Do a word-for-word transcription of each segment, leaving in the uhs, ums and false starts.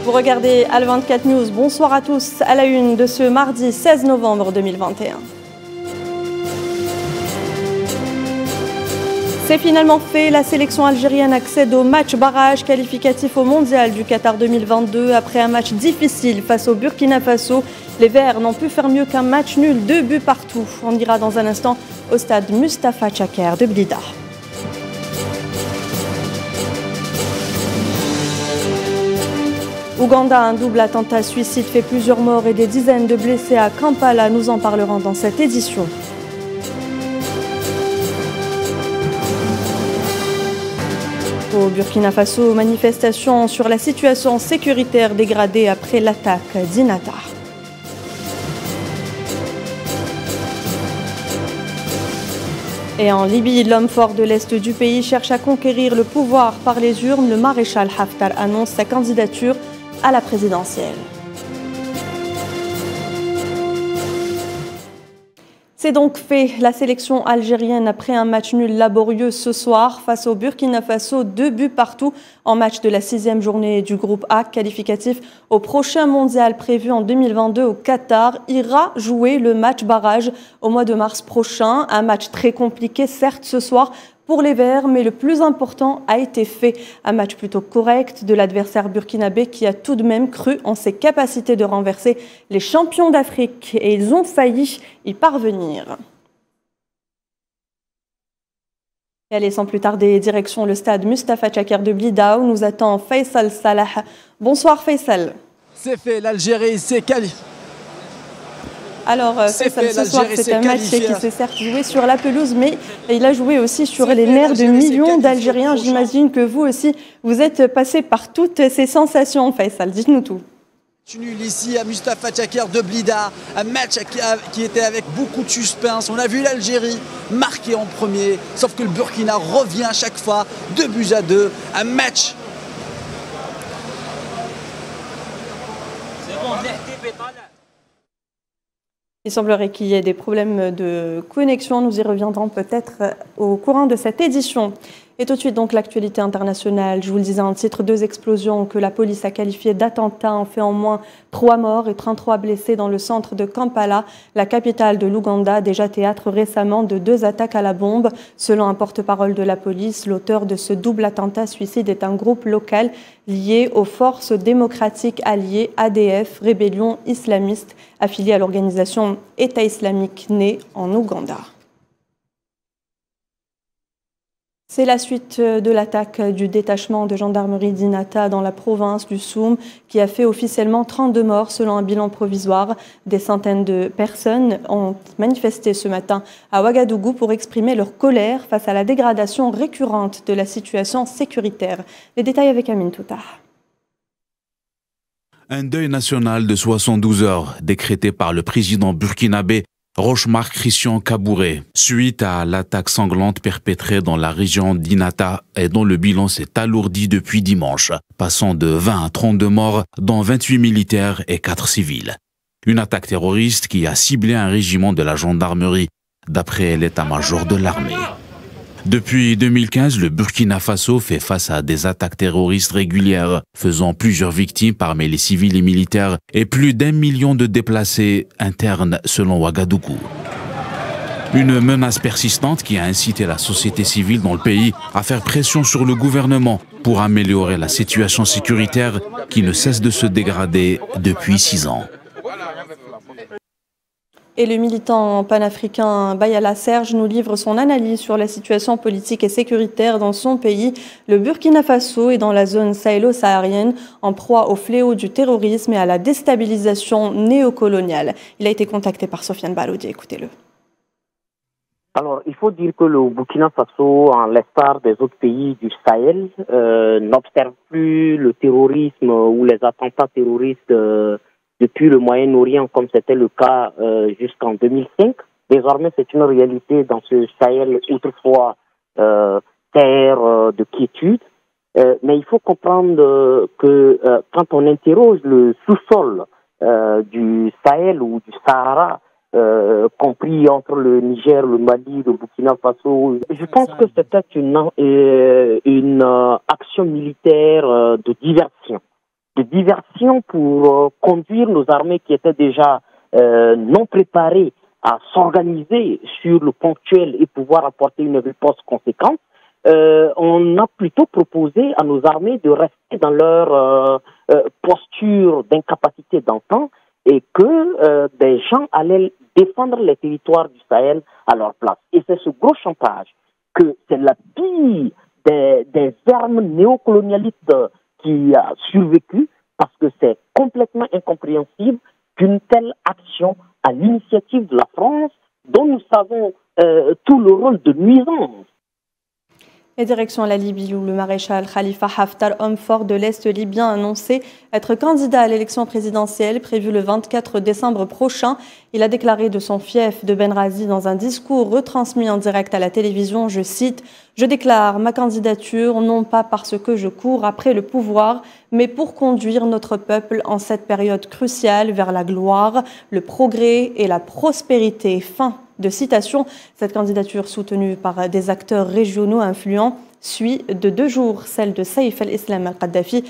Vous regardez Al vingt-quatre News. Bonsoir à tous. À la une de ce mardi seize novembre deux mille vingt et un. C'est finalement fait. La sélection algérienne accède au match barrage qualificatif au mondial du Qatar deux mille vingt-deux. Après un match difficile face au Burkina Faso, les Verts n'ont pu faire mieux qu'un match nul, deux buts partout. On ira dans un instant au stade Mustapha Tchaker de Blida. Ouganda, un double attentat suicide fait plusieurs morts et des dizaines de blessés à Kampala. Nous en parlerons dans cette édition. Au Burkina Faso, manifestation sur la situation sécuritaire dégradée après l'attaque d'Inata. Et en Libye, l'homme fort de l'Est du pays cherche à conquérir le pouvoir par les urnes. Le maréchal Haftar annonce sa candidature à la présidentielle. C'est donc fait. La sélection algérienne, après un match nul laborieux ce soir face au Burkina Faso, deux buts partout en match de la sixième journée du groupe A qualificatif au prochain mondial prévu en deux mille vingt-deux au Qatar, ira jouer le match barrage au mois de mars prochain. Un match très compliqué, certes, ce soir pour les Verts, mais le plus important a été fait. Un match plutôt correct de l'adversaire burkinabé qui a tout de même cru en ses capacités de renverser les champions d'Afrique et ils ont failli y parvenir. Et allez, sans plus tarder, direction le stade Mustapha Tchaker de Blida où nous attend Faisal Salah. Bonsoir Faisal. C'est fait, l'Algérie s'est qualifiée. Alors, Faisal, ce soir, c'est un match qui s'est certes joué sur la pelouse, mais il a joué aussi sur les nerfs de millions d'Algériens. J'imagine que vous aussi, vous êtes passé par toutes ces sensations, Faisal. Dites-nous tout. Nul ici à Mustapha Tchaker de Blida, un match qui était avec beaucoup de suspense. On a vu l'Algérie marquer en premier, sauf que le Burkina revient à chaque fois, deux buts à deux. Un match. Il semblerait qu'il y ait des problèmes de connexion. Nous y reviendrons peut-être au courant de cette édition. Et tout de suite, donc, l'actualité internationale. Je vous le disais en titre, deux explosions que la police a qualifiées d'attentats ont fait en moins trois morts et trente-trois blessés dans le centre de Kampala, la capitale de l'Ouganda, déjà théâtre récemment de deux attaques à la bombe. Selon un porte-parole de la police, l'auteur de ce double attentat suicide est un groupe local lié aux forces démocratiques alliées A D F, rébellion islamiste, affiliée à l'organisation État islamique née en Ouganda. C'est la suite de l'attaque du détachement de gendarmerie d'Inata dans la province du Soum qui a fait officiellement trente-deux morts selon un bilan provisoire. Des centaines de personnes ont manifesté ce matin à Ouagadougou pour exprimer leur colère face à la dégradation récurrente de la situation sécuritaire. Les détails avec Amine Touta. Un deuil national de soixante-douze heures décrété par le président burkinabé Rochmark Christian Kabouré, suite à l'attaque sanglante perpétrée dans la région d'Inata et dont le bilan s'est alourdi depuis dimanche, passant de vingt à trente-deux morts, dont vingt-huit militaires et quatre civils. Une attaque terroriste qui a ciblé un régiment de la gendarmerie, d'après l'état-major de l'armée. Depuis deux mille quinze, le Burkina Faso fait face à des attaques terroristes régulières, faisant plusieurs victimes parmi les civils et militaires et plus d'un million de déplacés internes selon Ouagadougou. Une menace persistante qui a incité la société civile dans le pays à faire pression sur le gouvernement pour améliorer la situation sécuritaire qui ne cesse de se dégrader depuis six ans. Et le militant panafricain Bayala Serge nous livre son analyse sur la situation politique et sécuritaire dans son pays. Le Burkina Faso est dans la zone sahélo-saharienne en proie au fléau du terrorisme et à la déstabilisation néocoloniale. Il a été contacté par Sofiane Baloudi. Écoutez-le. Alors, il faut dire que le Burkina Faso, en l'instar des autres pays du Sahel, euh, n'observe plus le terrorisme ou les attentats terroristes euh, depuis le Moyen-Orient, comme c'était le cas euh, jusqu'en deux mille cinq. Désormais, c'est une réalité dans ce Sahel, autrefois euh, terre euh, de quiétude. Euh, mais il faut comprendre euh, que euh, quand on interroge le sous-sol euh, du Sahel ou du Sahara, euh, compris entre le Niger, le Mali, le Burkina Faso, je pense que c'était une, euh, une euh, action militaire euh, de diversion. de diversion pour euh, conduire nos armées qui étaient déjà euh, non préparées à s'organiser sur le ponctuel et pouvoir apporter une riposte conséquente. Euh, on a plutôt proposé à nos armées de rester dans leur euh, euh, posture d'incapacité d'antan et que euh, des gens allaient défendre les territoires du Sahel à leur place. Et c'est ce gros chantage que c'est la pire des, des armes néocolonialistes qui a survécu, parce que c'est complètement incompréhensible qu'une telle action à l'initiative de la France, dont nous savons euh, tout le rôle de nuisance. Et direction la Libye, où le maréchal Khalifa Haftar, homme fort de l'Est libyen, a annoncé être candidat à l'élection présidentielle prévue le vingt-quatre décembre prochain. Il a déclaré de son fief de Benghazi dans un discours retransmis en direct à la télévision, je cite, « Je déclare ma candidature non pas parce que je cours après le pouvoir, mais pour conduire notre peuple en cette période cruciale vers la gloire, le progrès et la prospérité. » Fin de citation. Cette candidature soutenue par des acteurs régionaux influents suit de deux jours celle de Saïf al-Islam al-Kadhafi.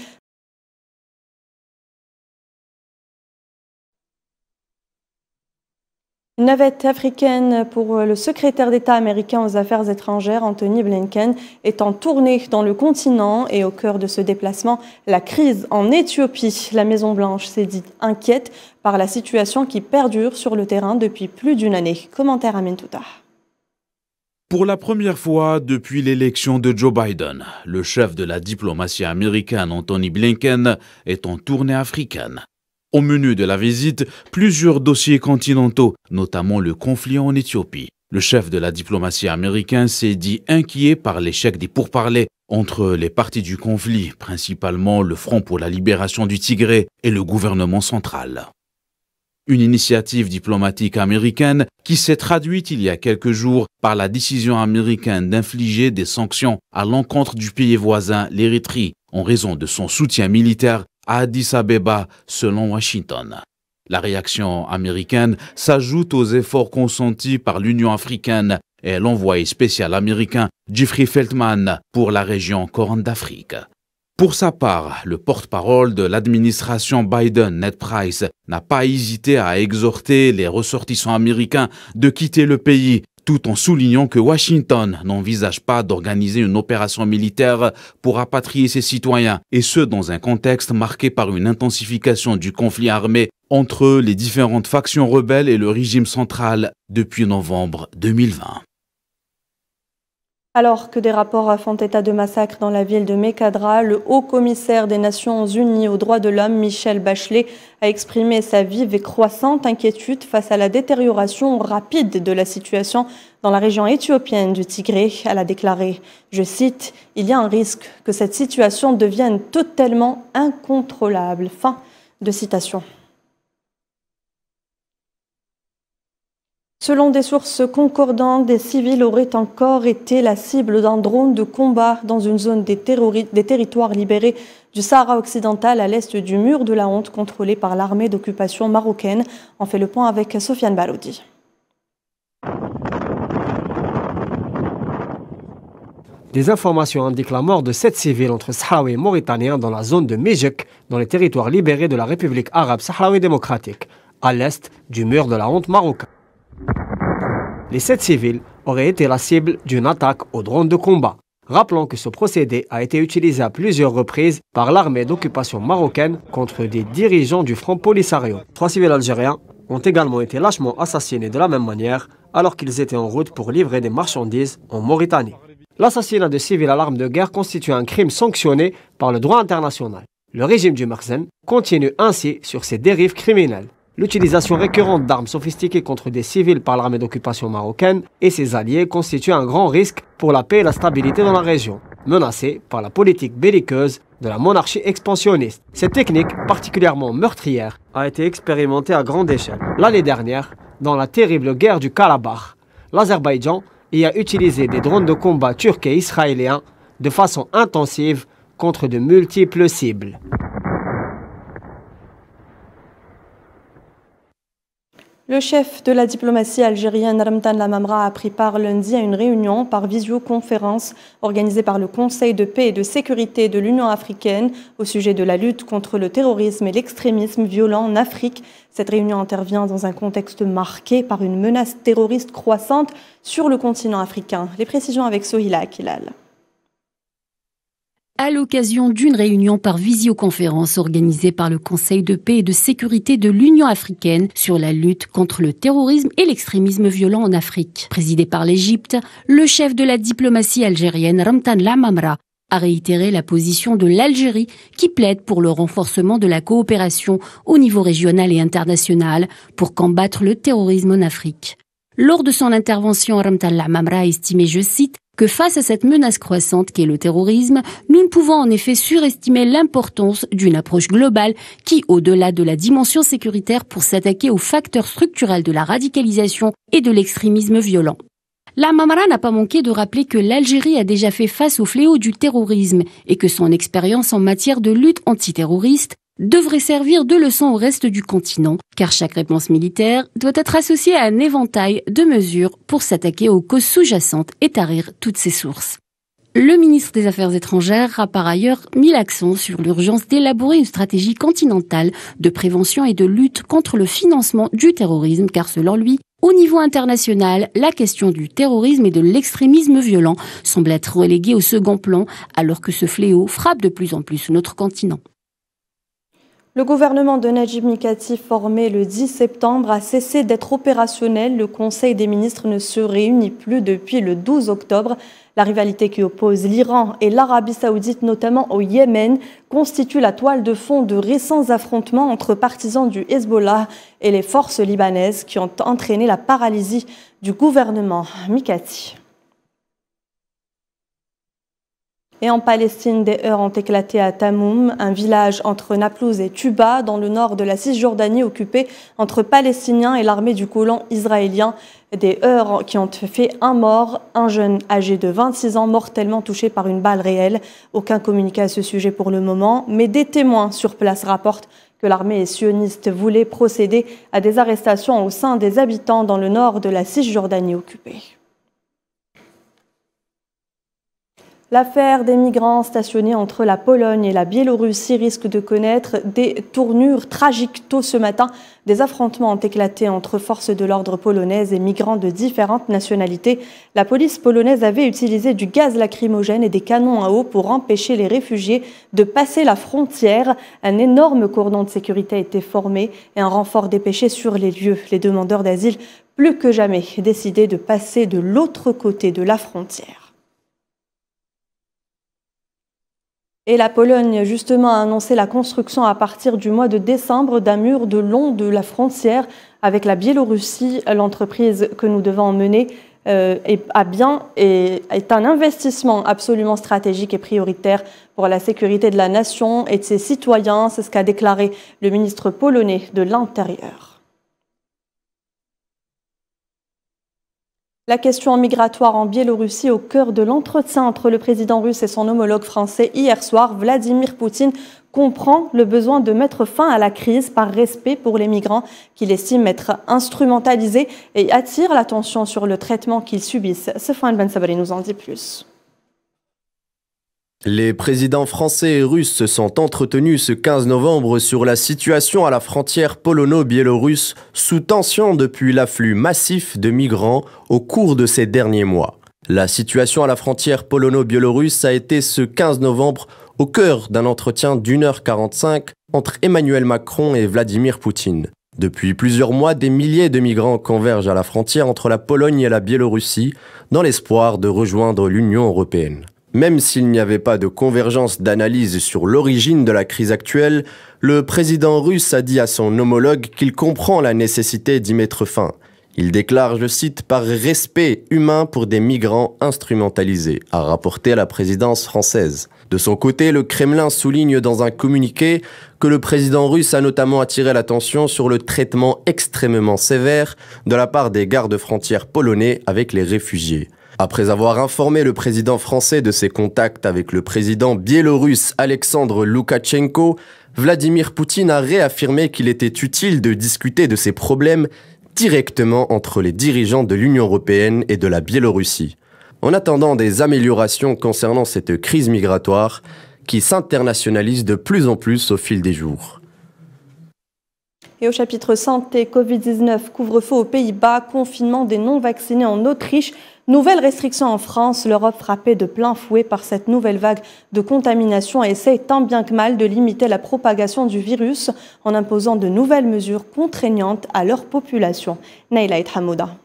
Une navette africaine pour le secrétaire d'État américain aux Affaires étrangères, Anthony Blinken, est en tournée dans le continent et au cœur de ce déplacement, la crise en Éthiopie. La Maison-Blanche s'est dite inquiète par la situation qui perdure sur le terrain depuis plus d'une année. Commentaire Amin Touta. Pour la première fois depuis l'élection de Joe Biden, le chef de la diplomatie américaine, Anthony Blinken, est en tournée africaine. Au menu de la visite, plusieurs dossiers continentaux, notamment le conflit en Éthiopie. Le chef de la diplomatie américaine s'est dit inquiet par l'échec des pourparlers entre les parties du conflit, principalement le Front pour la libération du Tigré et le gouvernement central. Une initiative diplomatique américaine qui s'est traduite il y a quelques jours par la décision américaine d'infliger des sanctions à l'encontre du pays voisin, l'Érythrée, en raison de son soutien militaire à Addis Abeba, selon Washington. La réaction américaine s'ajoute aux efforts consentis par l'Union africaine et l'envoyé spécial américain Jeffrey Feltman pour la région Corne d'Afrique. Pour sa part, le porte-parole de l'administration Biden, Ned Price, n'a pas hésité à exhorter les ressortissants américains de quitter le pays, tout en soulignant que Washington n'envisage pas d'organiser une opération militaire pour rapatrier ses citoyens, et ce dans un contexte marqué par une intensification du conflit armé entre les différentes factions rebelles et le régime central depuis novembre deux mille vingt. Alors que des rapports font état de massacres dans la ville de Mekadra, le haut-commissaire des Nations Unies aux droits de l'homme, Michelle Bachelet, a exprimé sa vive et croissante inquiétude face à la détérioration rapide de la situation dans la région éthiopienne du Tigré. Elle a déclaré, je cite, « Il y a un risque que cette situation devienne totalement incontrôlable ». Fin de citation. Selon des sources concordantes, des civils auraient encore été la cible d'un drone de combat dans une zone des, des territoires libérés du Sahara occidental à l'est du mur de la honte contrôlé par l'armée d'occupation marocaine. On fait le point avec Sofiane Baloudi. Des informations indiquent la mort de sept civils entre Sahraouis et Mauritaniens dans la zone de Méjek, dans les territoires libérés de la République arabe sahraoui démocratique, à l'est du mur de la honte marocain. Les sept civils auraient été la cible d'une attaque au drone de combat. Rappelons que ce procédé a été utilisé à plusieurs reprises par l'armée d'occupation marocaine contre des dirigeants du Front Polisario. Trois civils algériens ont également été lâchement assassinés de la même manière alors qu'ils étaient en route pour livrer des marchandises en Mauritanie. L'assassinat de civils à l'arme de guerre constitue un crime sanctionné par le droit international. Le régime du Merzen continue ainsi sur ses dérives criminelles. L'utilisation récurrente d'armes sophistiquées contre des civils par l'armée d'occupation marocaine et ses alliés constitue un grand risque pour la paix et la stabilité dans la région, menacée par la politique belliqueuse de la monarchie expansionniste. Cette technique, particulièrement meurtrière, a été expérimentée à grande échelle. L'année dernière, dans la terrible guerre du Karabakh, l'Azerbaïdjan y a utilisé des drones de combat turcs et israéliens de façon intensive contre de multiples cibles. Le chef de la diplomatie algérienne, Ramtan Lamamra, a pris part lundi à une réunion par visioconférence organisée par le Conseil de paix et de sécurité de l'Union africaine au sujet de la lutte contre le terrorisme et l'extrémisme violent en Afrique. Cette réunion intervient dans un contexte marqué par une menace terroriste croissante sur le continent africain. Les précisions avec Sohila Akilal. À l'occasion d'une réunion par visioconférence organisée par le Conseil de paix et de sécurité de l'Union africaine sur la lutte contre le terrorisme et l'extrémisme violent en Afrique. Présidé par l'Égypte, le chef de la diplomatie algérienne, Ramtan Lamamra, a réitéré la position de l'Algérie qui plaide pour le renforcement de la coopération au niveau régional et international pour combattre le terrorisme en Afrique. Lors de son intervention, Ramtan Lamamra a estimé, je cite, que face à cette menace croissante qu'est le terrorisme, nous ne pouvons en effet surestimer l'importance d'une approche globale qui, au-delà de la dimension sécuritaire pour s'attaquer aux facteurs structurels de la radicalisation et de l'extrémisme violent. Lamamra n'a pas manqué de rappeler que l'Algérie a déjà fait face au fléau du terrorisme et que son expérience en matière de lutte antiterroriste devrait servir de leçon au reste du continent, car chaque réponse militaire doit être associée à un éventail de mesures pour s'attaquer aux causes sous-jacentes et tarir toutes ses sources. Le ministre des Affaires étrangères a par ailleurs mis l'accent sur l'urgence d'élaborer une stratégie continentale de prévention et de lutte contre le financement du terrorisme, car selon lui, au niveau international, la question du terrorisme et de l'extrémisme violent semble être reléguée au second plan, alors que ce fléau frappe de plus en plus notre continent. Le gouvernement de Najib Mikati, formé le dix septembre, a cessé d'être opérationnel. Le Conseil des ministres ne se réunit plus depuis le douze octobre. La rivalité qui oppose l'Iran et l'Arabie saoudite, notamment au Yémen, constitue la toile de fond de récents affrontements entre partisans du Hezbollah et les forces libanaises qui ont entraîné la paralysie du gouvernement Mikati. Et en Palestine, des heurts ont éclaté à Tamoum, un village entre Naplouse et Tuba, dans le nord de la Cisjordanie, occupé entre Palestiniens et l'armée du colon israélien. Des heurts qui ont fait un mort, un jeune âgé de vingt-six ans, mortellement touché par une balle réelle. Aucun communiqué à ce sujet pour le moment, mais des témoins sur place rapportent que l'armée sioniste voulait procéder à des arrestations au sein des habitants dans le nord de la Cisjordanie occupée. L'affaire des migrants stationnés entre la Pologne et la Biélorussie risque de connaître des tournures tragiques. Tôt ce matin, des affrontements ont éclaté entre forces de l'ordre polonaises et migrants de différentes nationalités. La police polonaise avait utilisé du gaz lacrymogène et des canons à eau pour empêcher les réfugiés de passer la frontière. Un énorme cordon de sécurité a été formé et un renfort dépêché sur les lieux. Les demandeurs d'asile, plus que jamais, décidé de passer de l'autre côté de la frontière. Et la Pologne, justement, a annoncé la construction à partir du mois de décembre d'un mur de long de la frontière avec la Biélorussie. L'entreprise que nous devons mener euh, est, a bien, est, est un investissement absolument stratégique et prioritaire pour la sécurité de la nation et de ses citoyens. C'est ce qu'a déclaré le ministre polonais de l'Intérieur. La question migratoire en Biélorussie au cœur de l'entretien entre le président russe et son homologue français hier soir. Vladimir Poutine comprend le besoin de mettre fin à la crise par respect pour les migrants qu'il estime être instrumentalisés et attire l'attention sur le traitement qu'ils subissent. Sefwan Ben Sabri nous en dit plus. Les présidents français et russes se sont entretenus ce quinze novembre sur la situation à la frontière polono-biélorusse sous tension depuis l'afflux massif de migrants au cours de ces derniers mois. La situation à la frontière polono-biélorusse a été ce quinze novembre au cœur d'un entretien d'une heure quarante-cinq entre Emmanuel Macron et Vladimir Poutine. Depuis plusieurs mois, des milliers de migrants convergent à la frontière entre la Pologne et la Biélorussie dans l'espoir de rejoindre l'Union européenne. Même s'il n'y avait pas de convergence d'analyse sur l'origine de la crise actuelle, le président russe a dit à son homologue qu'il comprend la nécessité d'y mettre fin. Il déclare, je cite, « par respect humain pour des migrants instrumentalisés », a rapporté la présidence française. De son côté, le Kremlin souligne dans un communiqué que le président russe a notamment attiré l'attention sur le traitement extrêmement sévère de la part des gardes-frontières polonais avec les réfugiés. Après avoir informé le président français de ses contacts avec le président biélorusse Alexandre Loukachenko, Vladimir Poutine a réaffirmé qu'il était utile de discuter de ces problèmes directement entre les dirigeants de l'Union européenne et de la Biélorussie. En attendant des améliorations concernant cette crise migratoire qui s'internationalise de plus en plus au fil des jours. Et au chapitre santé, Covid dix-neuf, couvre-feu aux Pays-Bas, confinement des non-vaccinés en Autriche, nouvelles restrictions en France, l'Europe frappée de plein fouet par cette nouvelle vague de contamination et essaie tant bien que mal de limiter la propagation du virus en imposant de nouvelles mesures contraignantes à leur population. Naïla Hamouda.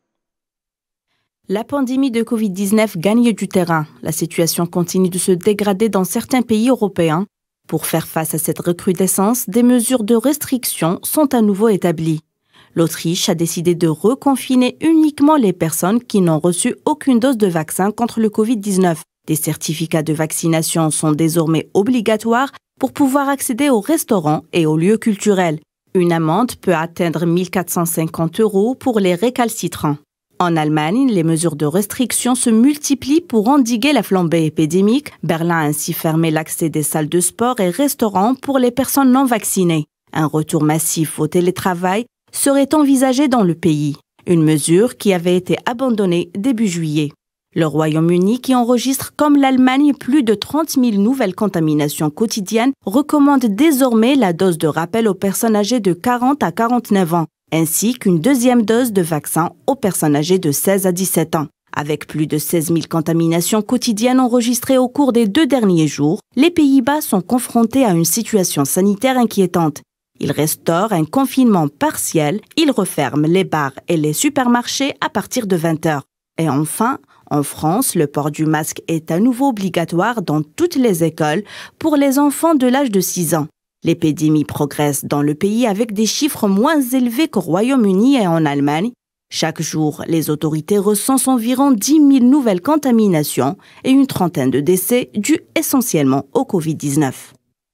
La pandémie de Covid dix-neuf gagne du terrain. La situation continue de se dégrader dans certains pays européens. Pour faire face à cette recrudescence, des mesures de restriction sont à nouveau établies. L'Autriche a décidé de reconfiner uniquement les personnes qui n'ont reçu aucune dose de vaccin contre le Covid dix-neuf. Des certificats de vaccination sont désormais obligatoires pour pouvoir accéder aux restaurants et aux lieux culturels. Une amende peut atteindre mille quatre cent cinquante euros pour les récalcitrants. En Allemagne, les mesures de restriction se multiplient pour endiguer la flambée épidémique. Berlin a ainsi fermé l'accès des salles de sport et restaurants pour les personnes non vaccinées. Un retour massif au télétravail serait envisagé dans le pays, une mesure qui avait été abandonnée début juillet. Le Royaume-Uni, qui enregistre comme l'Allemagne plus de trente mille nouvelles contaminations quotidiennes, recommande désormais la dose de rappel aux personnes âgées de quarante à quarante-neuf ans. Ainsi qu'une deuxième dose de vaccin aux personnes âgées de seize à dix-sept ans. Avec plus de seize mille contaminations quotidiennes enregistrées au cours des deux derniers jours, les Pays-Bas sont confrontés à une situation sanitaire inquiétante. Ils restaurent un confinement partiel, ils referment les bars et les supermarchés à partir de vingt heures. Et enfin, en France, le port du masque est à nouveau obligatoire dans toutes les écoles pour les enfants de l'âge de six ans. L'épidémie progresse dans le pays avec des chiffres moins élevés qu'au Royaume-Uni et en Allemagne. Chaque jour, les autorités recensent environ dix mille nouvelles contaminations et une trentaine de décès dus essentiellement au Covid dix-neuf.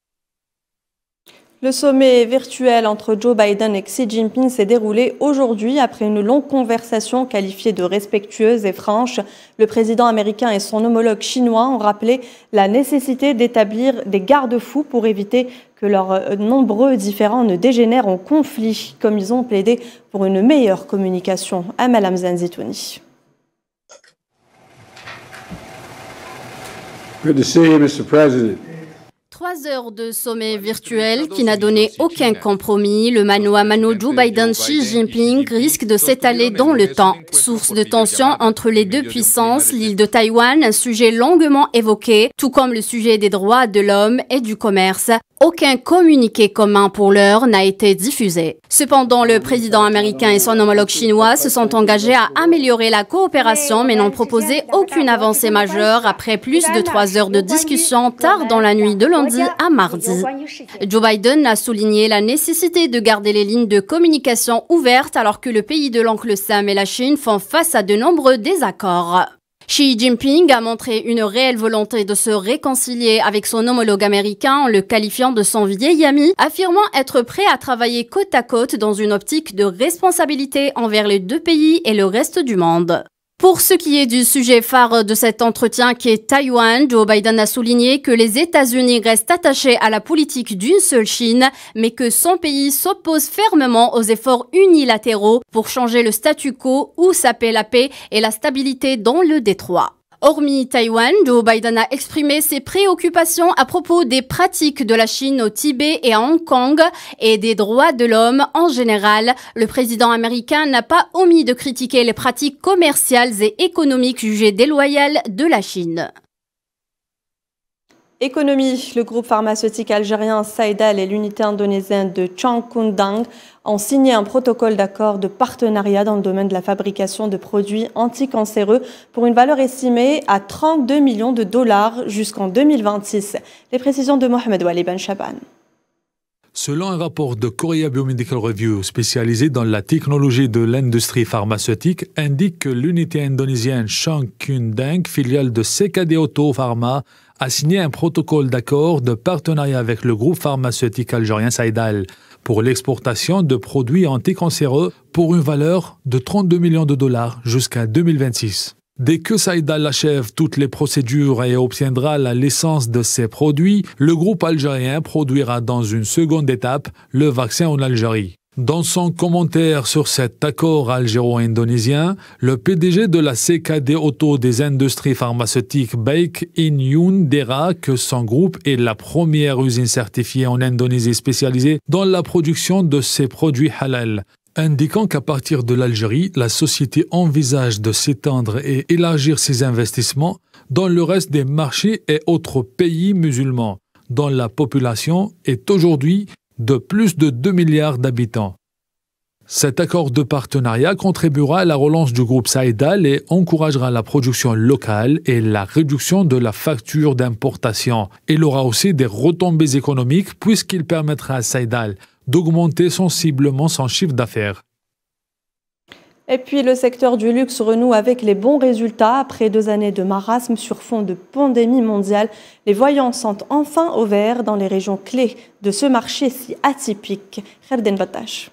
Le sommet virtuel entre Joe Biden et Xi Jinping s'est déroulé aujourd'hui après une longue conversation qualifiée de respectueuse et franche. Le président américain et son homologue chinois ont rappelé la nécessité d'établir des garde-fous pour éviter que leurs nombreux différends ne dégénèrent en conflit, comme ils ont plaidé pour une meilleure communication. Amal Hamzan Zitouni. Good to see you, Mister President. Trois heures de sommet virtuel qui n'a donné aucun compromis. Le mano à mano Joe Biden-Xi Jinping risque de s'étaler dans le temps. Source de tension entre les deux puissances, l'île de Taïwan, un sujet longuement évoqué, tout comme le sujet des droits de l'homme et du commerce. Aucun communiqué commun pour l'heure n'a été diffusé. Cependant, le président américain et son homologue chinois se sont engagés à améliorer la coopération mais n'ont proposé aucune avancée majeure après plus de trois heures de discussion tard dans la nuit de lundi à mardi. Joe Biden a souligné la nécessité de garder les lignes de communication ouvertes alors que le pays de l'oncle Sam et la Chine font face à de nombreux désaccords. Xi Jinping a montré une réelle volonté de se réconcilier avec son homologue américain en le qualifiant de son vieil ami, affirmant être prêt à travailler côte à côte dans une optique de responsabilité envers les deux pays et le reste du monde. Pour ce qui est du sujet phare de cet entretien qui est Taïwan, Joe Biden a souligné que les États-Unis restent attachés à la politique d'une seule Chine, mais que son pays s'oppose fermement aux efforts unilatéraux pour changer le statu quo ou saper la paix et la stabilité dans le détroit. Hormis Taïwan, Joe Biden a exprimé ses préoccupations à propos des pratiques de la Chine au Tibet et à Hong Kong et des droits de l'homme en général. Le président américain n'a pas omis de critiquer les pratiques commerciales et économiques jugées déloyales de la Chine. Économie, le groupe pharmaceutique algérien Saïdal et l'unité indonésienne de Changkundang ont signé un protocole d'accord de partenariat dans le domaine de la fabrication de produits anticancéreux pour une valeur estimée à trente-deux millions de dollars jusqu'en deux mille vingt-six. Les précisions de Mohamed Wali Ben Chaban. Selon un rapport de Korea Biomedical Review spécialisé dans la technologie de l'industrie pharmaceutique, indique que l'unité indonésienne Changkundang, filiale de C K D Auto Pharma, a signé un protocole d'accord de partenariat avec le groupe pharmaceutique algérien Saïdal pour l'exportation de produits anticancéreux pour une valeur de trente-deux millions de dollars jusqu'à deux mille vingt-six. Dès que Saïdal achève toutes les procédures et obtiendra la licence de ces produits, le groupe algérien produira dans une seconde étape le vaccin en Algérie. Dans son commentaire sur cet accord algéro-indonésien, le P D G de la C K D Auto des industries pharmaceutiques Baek In-yoon dira que son groupe est la première usine certifiée en Indonésie spécialisée dans la production de ces produits halal, indiquant qu'à partir de l'Algérie, la société envisage de s'étendre et élargir ses investissements dans le reste des marchés et autres pays musulmans, dont la population est aujourd'hui de plus de deux milliards d'habitants. Cet accord de partenariat contribuera à la relance du groupe Saïdal et encouragera la production locale et la réduction de la facture d'importation. Il aura aussi des retombées économiques puisqu'il permettra à Saïdal d'augmenter sensiblement son chiffre d'affaires. Et puis le secteur du luxe renoue avec les bons résultats. Après deux années de marasme sur fond de pandémie mondiale, les voyants sont enfin au vert dans les régions clés de ce marché si atypique. Kherden Batash.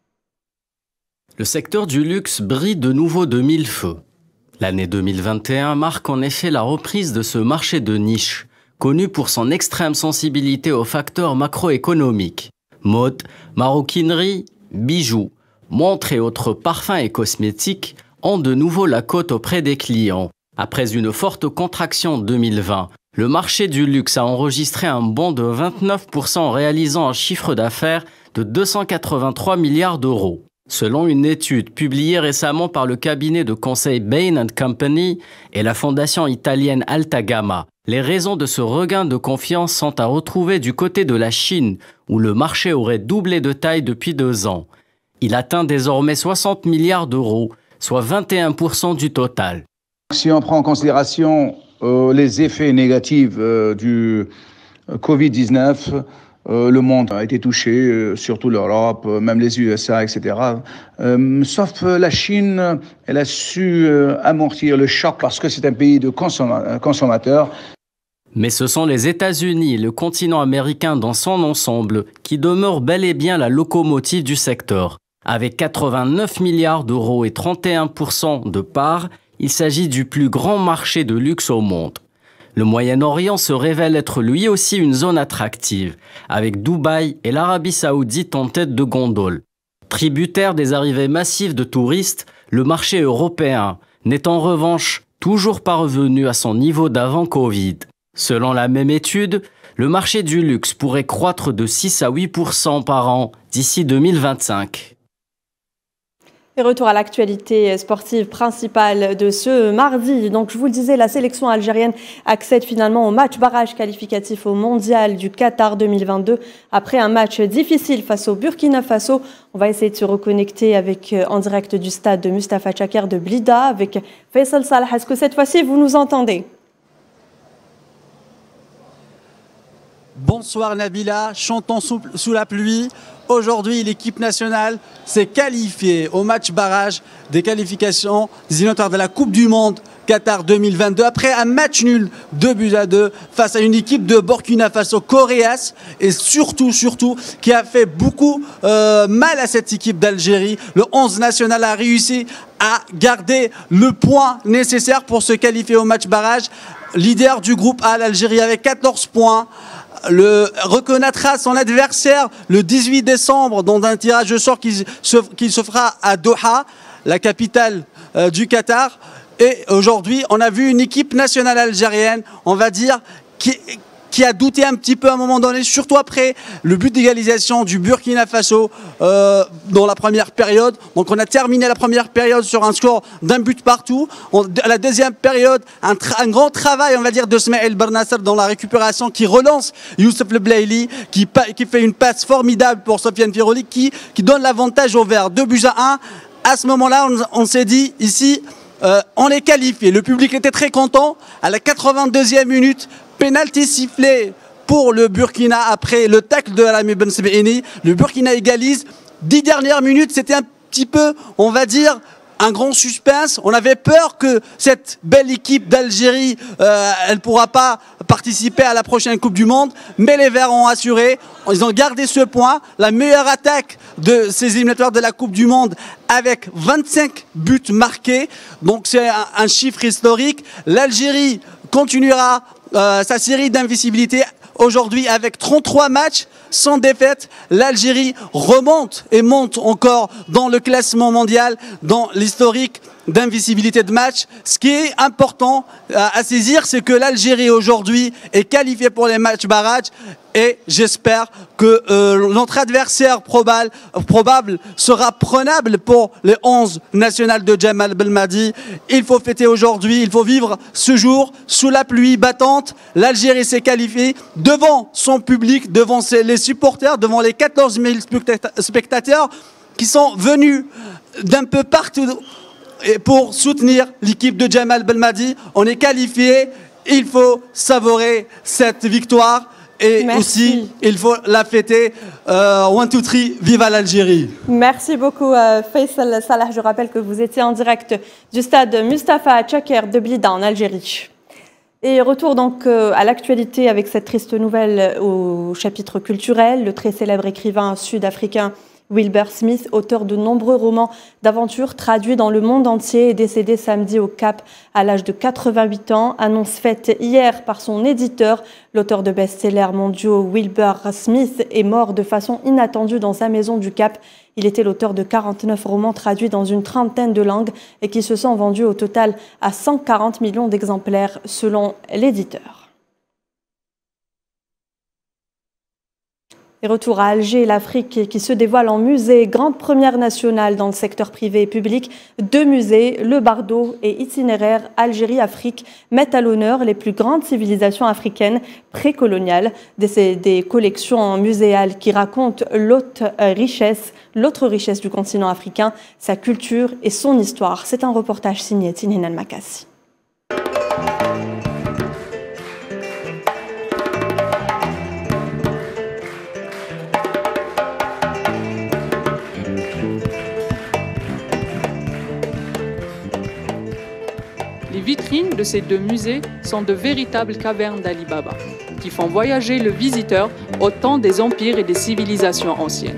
Le secteur du luxe brille de nouveau de mille feux. L'année deux mille vingt et un marque en effet la reprise de ce marché de niche, connu pour son extrême sensibilité aux facteurs macroéconomiques. Mode, maroquinerie, bijoux, montres et autres parfums et cosmétiques ont de nouveau la cote auprès des clients. Après une forte contraction en deux mille vingt, le marché du luxe a enregistré un bond de vingt-neuf pour cent réalisant un chiffre d'affaires de deux cent quatre-vingt-trois milliards d'euros. Selon une étude publiée récemment par le cabinet de conseil Bain and Company et la fondation italienne Alta Gamma, les raisons de ce regain de confiance sont à retrouver du côté de la Chine, où le marché aurait doublé de taille depuis deux ans. Il atteint désormais soixante milliards d'euros, soit vingt et un pour cent du total. Si on prend en considération euh, les effets négatifs euh, du Covid dix-neuf, euh, le monde a été touché, euh, surtout l'Europe, euh, même les U S A, et cetera. Euh, sauf la Chine, elle a su euh, amortir le choc parce que c'est un pays de consomma- consommateurs. Mais ce sont les États-Unis et le continent américain dans son ensemble qui demeurent bel et bien la locomotive du secteur. Avec quatre-vingt-neuf milliards d'euros et trente et un pour cent de parts, il s'agit du plus grand marché de luxe au monde. Le Moyen-Orient se révèle être lui aussi une zone attractive, avec Dubaï et l'Arabie Saoudite en tête de gondole. Tributaire des arrivées massives de touristes, le marché européen n'est en revanche toujours pas revenu à son niveau d'avant Covid. Selon la même étude, le marché du luxe pourrait croître de six à huit pour cent par an d'ici deux mille vingt-cinq. Et retour à l'actualité sportive principale de ce mardi. Donc, je vous le disais, la sélection algérienne accède finalement au match barrage qualificatif au Mondial du Qatar deux mille vingt-deux. Après un match difficile face au Burkina Faso, on va essayer de se reconnecter avec, en direct du stade de Mustapha Tchaker de Blida avec Faisal Salah. Est-ce que cette fois-ci, vous nous entendez ? Bonsoir Nabila, chantons sous, sous la pluie. Aujourd'hui, l'équipe nationale s'est qualifiée au match barrage des qualifications des éliminatoires de la Coupe du Monde Qatar deux mille vingt-deux après un match nul deux buts à deux face à une équipe de Burkina Faso coriace et surtout, surtout, qui a fait beaucoup euh, mal à cette équipe d'Algérie. Le onze national a réussi à garder le point nécessaire pour se qualifier au match barrage. Leader du groupe A, l'Algérie avec quatorze points. Le reconnaîtra son adversaire le dix-huit décembre dans un tirage au sort qui se, qui se fera à Doha, la capitale euh, du Qatar. Et aujourd'hui, on a vu une équipe nationale algérienne, on va dire, qui, qui a douté un petit peu à un moment donné, surtout après le but d'égalisation du Burkina Faso euh, dans la première période. Donc on a terminé la première période sur un score d'un but partout. On, à la deuxième période, un, un grand travail, on va dire, de Smaïl Bernasser dans la récupération qui relance Youssef Le Blaili, qui, qui fait une passe formidable pour Sofiane Firoli, qui, qui donne l'avantage au vert. deux buts à un. À ce moment-là, on, on s'est dit ici, euh, on est qualifié. Le public était très content. À la quatre-vingt-deuxième minute, pénalty sifflé pour le Burkina après le tacle de Alami Ben Sebaini. Le Burkina égalise. Dix dernières minutes, c'était un petit peu, on va dire, un grand suspense. On avait peur que cette belle équipe d'Algérie, euh, elle ne pourra pas participer à la prochaine Coupe du Monde. Mais les Verts ont assuré. Ils ont gardé ce point. La meilleure attaque de ces éliminatoires de la Coupe du Monde avec vingt-cinq buts marqués. Donc c'est un, un chiffre historique. L'Algérie continuera Euh, sa série d'invisibilité aujourd'hui avec trente-trois matchs sans défaite. L'Algérie remonte et monte encore dans le classement mondial, dans l'historique d'invisibilité de match. Ce qui est important à saisir, c'est que l'Algérie aujourd'hui est qualifiée pour les matchs barrages et j'espère que euh, notre adversaire probable, probable sera prenable pour les onze nationales de Jamal Belmadi. Il faut fêter aujourd'hui, il faut vivre ce jour sous la pluie battante. L'Algérie s'est qualifiée devant son public, devant ses, les supporters, devant les quatorze mille spectateurs qui sont venus d'un peu partout pour soutenir l'équipe de Jamal Belmadi. On est qualifié, il faut savourer cette victoire. Et Merci. aussi, il faut la fêter. Euh, one, two, three, vive l'Algérie. Merci beaucoup, euh, Faisal Salah. Je rappelle que vous étiez en direct du stade Mustapha Tchaker de Blida en Algérie. Et retour donc euh, à l'actualité avec cette triste nouvelle au chapitre culturel. Le très célèbre écrivain sud-africain Wilbur Smith, auteur de nombreux romans d'aventure traduits dans le monde entier, est décédé samedi au Cap à l'âge de quatre-vingt-huit ans. Annonce faite hier par son éditeur. L'auteur de best-sellers mondiaux Wilbur Smith est mort de façon inattendue dans sa maison du Cap. Il était l'auteur de quarante-neuf romans traduits dans une trentaine de langues et qui se sont vendus au total à cent quarante millions d'exemplaires selon l'éditeur. Et retour à Alger, l'Afrique qui se dévoile en musée, grande première nationale dans le secteur privé et public. Deux musées, le Bardo et Itinéraire Algérie-Afrique, mettent à l'honneur les plus grandes civilisations africaines précoloniales. Des, des collections muséales qui racontent l'autre richesse, l'autre richesse du continent africain, sa culture et son histoire. C'est un reportage signé Tinhinan Makassi. Les vitrines de ces deux musées sont de véritables cavernes d'Ali Baba, qui font voyager le visiteur au temps des empires et des civilisations anciennes.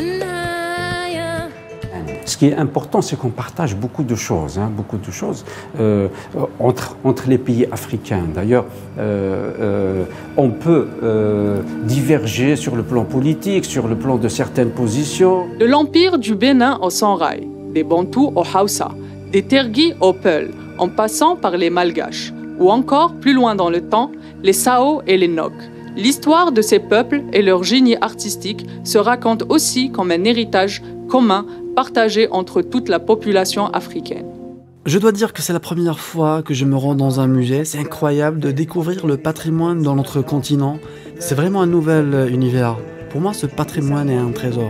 Ce qui est important, c'est qu'on partage beaucoup de choses, hein, beaucoup de choses euh, entre, entre les pays africains. D'ailleurs, euh, euh, on peut euh, diverger sur le plan politique, sur le plan de certaines positions. De l'empire du Bénin au Songhai, des Bantous au Hausa, des Tergis au Peul, en passant par les Malgaches, ou encore, plus loin dans le temps, les Sao et les Nok. L'histoire de ces peuples et leur génie artistique se raconte aussi comme un héritage commun partagé entre toute la population africaine. Je dois dire que c'est la première fois que je me rends dans un musée. C'est incroyable de découvrir le patrimoine dans notre continent. C'est vraiment un nouvel univers. Pour moi, ce patrimoine est un trésor.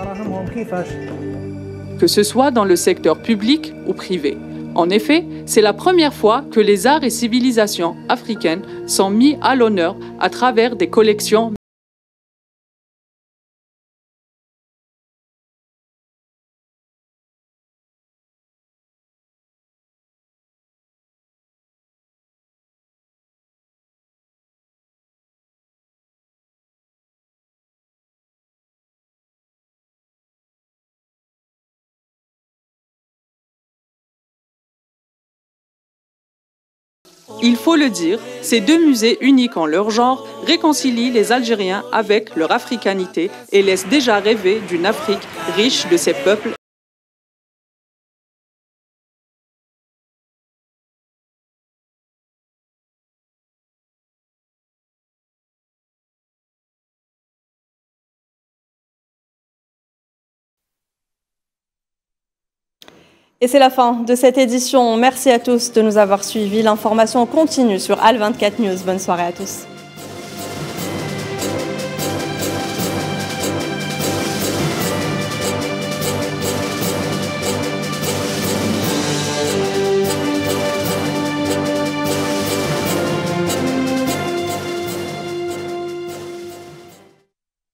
Que ce soit dans le secteur public ou privé. En effet, c'est la première fois que les arts et civilisations africaines sont mis à l'honneur à travers des collections. Il faut le dire, ces deux musées uniques en leur genre réconcilient les Algériens avec leur africanité et laissent déjà rêver d'une Afrique riche de ses peuples. Et c'est la fin de cette édition. Merci à tous de nous avoir suivis. L'information continue sur Al vingt-quatre News. Bonne soirée à tous.